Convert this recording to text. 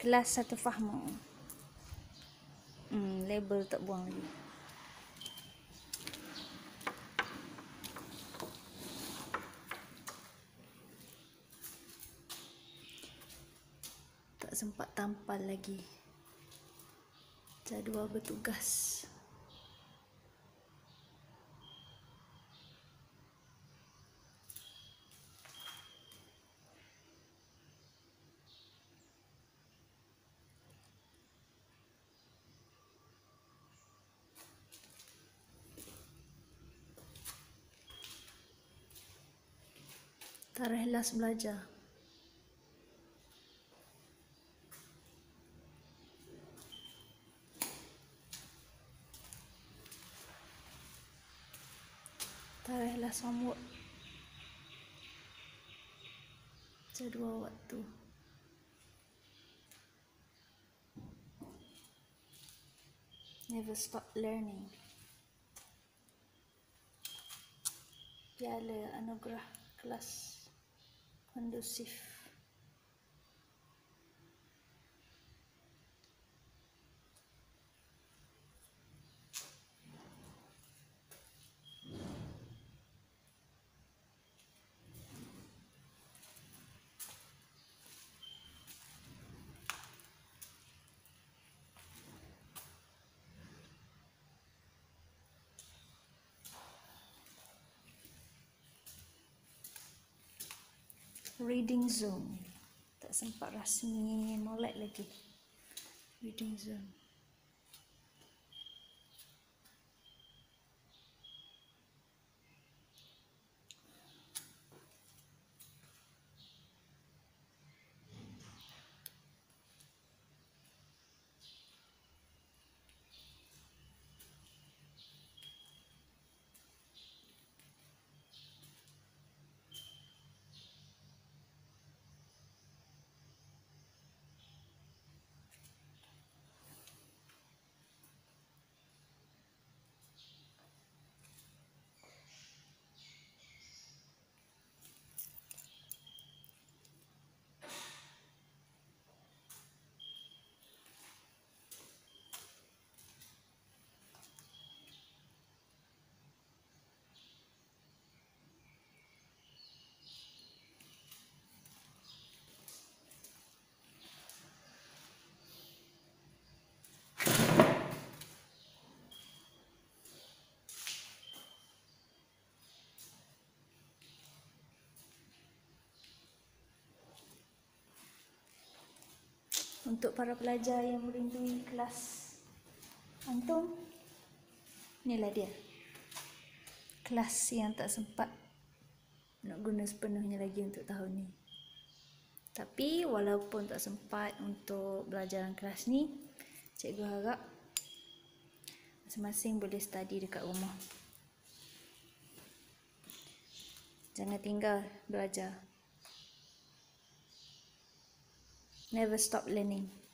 Kelas 1 Fahma. Label tak buang lagi. Tak sempat tampal lagi. Jadual bertugas. Tarikh last belajar. Tarikh last homework. Jadual waktu. Never stop learning. Piala anugerah kelas kondusif. Reading zone. Tak sempat rasmi molek lagi. Reading zone. Untuk para pelajar yang merindui kelas antum, inilah dia. Kelas yang tak sempat nak guna sepenuhnya lagi untuk tahun ni. Tapi walaupun tak sempat untuk belajaran kelas ni, cikgu harap masing-masing boleh study dekat rumah. Jangan tinggal belajar. Never stop learning.